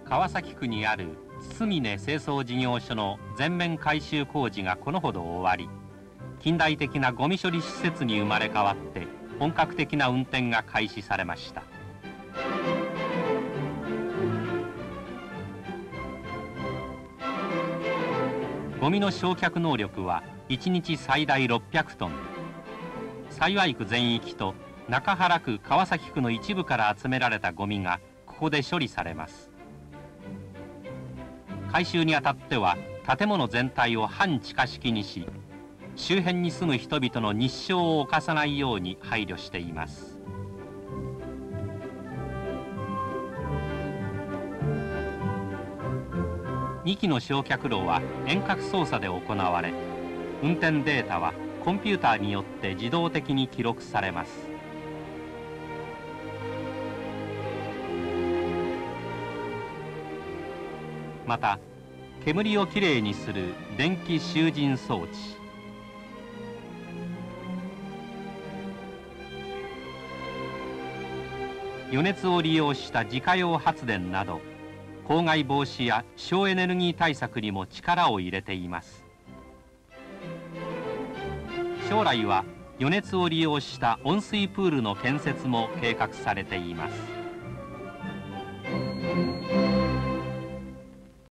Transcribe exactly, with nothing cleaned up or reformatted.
川崎区にある堤根清掃事業所の全面改修工事がこのほど終わり、近代的なゴミ処理施設に生まれ変わって本格的な運転が開始されました。ゴミの焼却能力はいちにち最大ろっぴゃくトン。幸区全域と中原区川崎区の一部から集められたゴミがここで処理されます。改修にあたっては建物全体を半地下式にし、周辺に住む人々の日照を侵さないように配慮しています。にきの焼却炉は遠隔操作で行われ、運転データはコンピューターによって自動的に記録されます。また、煙をきれいにする電気集塵装置、余熱を利用した自家用発電など、公害防止や省エネルギー対策にも力を入れています。将来は余熱を利用した温水プールの建設も計画されています。